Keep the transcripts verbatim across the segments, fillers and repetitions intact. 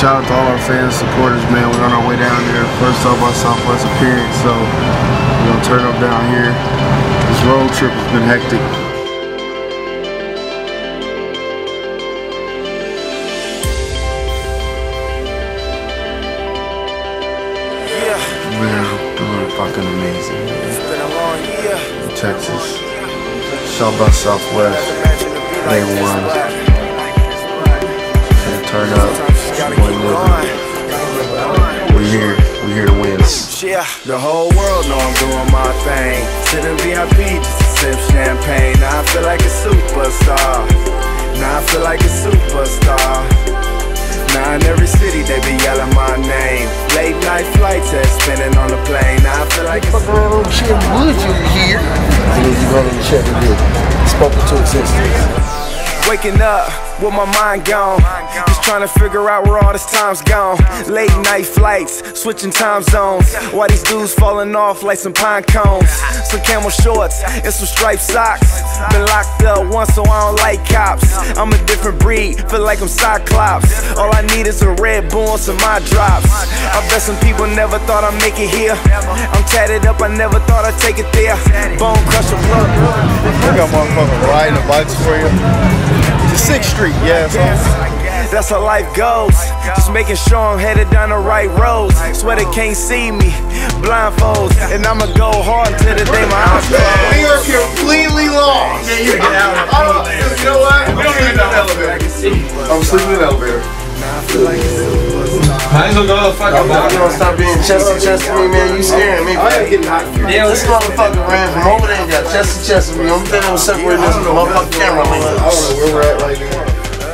shout out to all our fans, supporters, man. We're on our way down there. First South by Southwest appearance, so we're gonna turn up down here. This road trip has been hectic. Man, doing fucking amazing, man. It's been a long year. Texas, South by Southwest, day one. And turn up, boy, we're here, we're here to win. Yeah, the whole world know I'm doing my thing. Sitting V I P just to sip champagne. Now I feel like a superstar. Now I feel like a superstar. Now in every city they be yelling my name. Late night flights and spinning on the plane. Now I feel like it's fuck around on shit wood you here. And then you go to the check and get spoken to existence. waking up with my mind gone, just trying to figure out where all this time's gone. Late night flights, switching time zones, why these dudes falling off like some pine cones. Some camel shorts and some striped socks. Been locked up once so I don't like cops. I'm a different breed, feel like I'm Cyclops. All I need is a Red Bull and some my drops. I bet some people never thought I'd make it here. I'm tatted up, I never thought I'd take it there. Bone crusher blood. I got motherfucking riding the bikes for you. sixth Street, yeah, so. That's how life goes. Just making sure I'm headed down the right roads. Swear they can't see me, blindfolds. And I'ma go hard till the day my eyes close. We are completely lost. Yeah, you get out of the elevator. You know what? We don't even know the elevator. I'm sleeping in the elevator. I ain't gonna go to fucking I'm gonna stop being chest to chest with me, man. You scaring me, man. Yeah, this motherfucker ran from over there and got chest to chest with me. I'm thinking I'm separating this motherfucking camera. I don't know where we're at right now.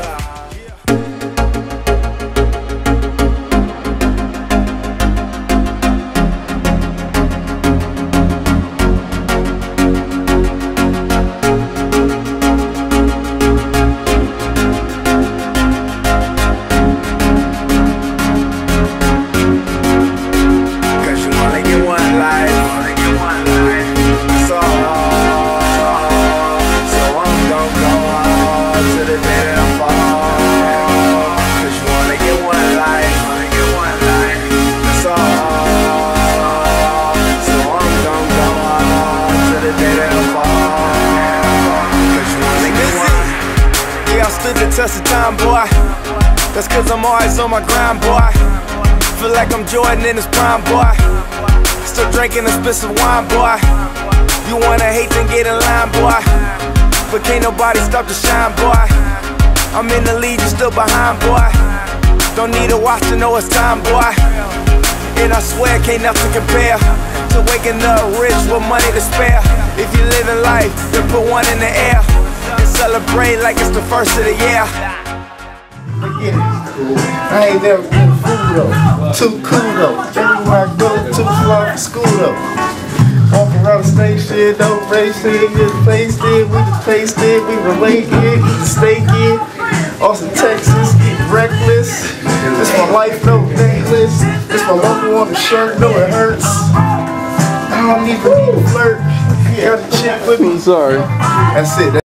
The test of time, boy. That's cause I'm always on my grind, boy. Feel like I'm Jordan in his prime, boy. Still drinking a spit of wine, boy. You wanna hate, then get in line, boy. But can't nobody stop the shine, boy. I'm in the lead, you still behind, boy. Don't need a watch to know it's time, boy. And I swear can't nothing compare to waking up rich with money to spare. If you living life, then put one in the air and celebrate like it's the first of the year. Forget it. I ain't never been fool though. Too cool though. Everywhere I go, too slow for school though. Walk around the station, don't race it, get faced it, we just faced it, we related, eat the steak in. Austin, Texas, reckless. This my life, no necklace. This my logo on the shirt, no it hurts. I don't even need to flirt. You got a chick with me. Sorry. That's it.